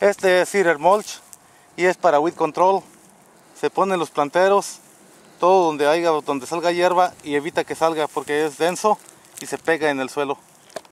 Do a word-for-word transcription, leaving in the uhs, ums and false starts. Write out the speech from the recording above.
Este es Seeder Mulch y es para weed control. Se pone en los planteros, todo donde haya, donde salga hierba, y evita que salga porque es denso y se pega en el suelo.